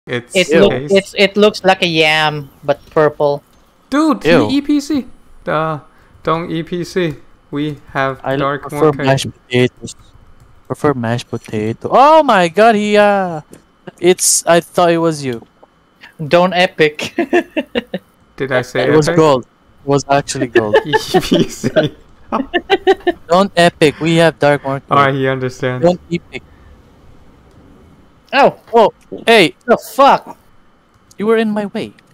It's It looks like a yam, but purple. Dude, Ew. EPC. Don't EPC. We have I dark prefer mocha. mashed potatoes. Prefer mashed potato. Oh my god, he it's I thought it was you. Don't epic. Did I say It was epic? gold. It was actually gold. EPC. Don't epic. We have dark mocha. Alright, he understands. Don't epic. Oh, Oh, hey, the fuck! you were in my way.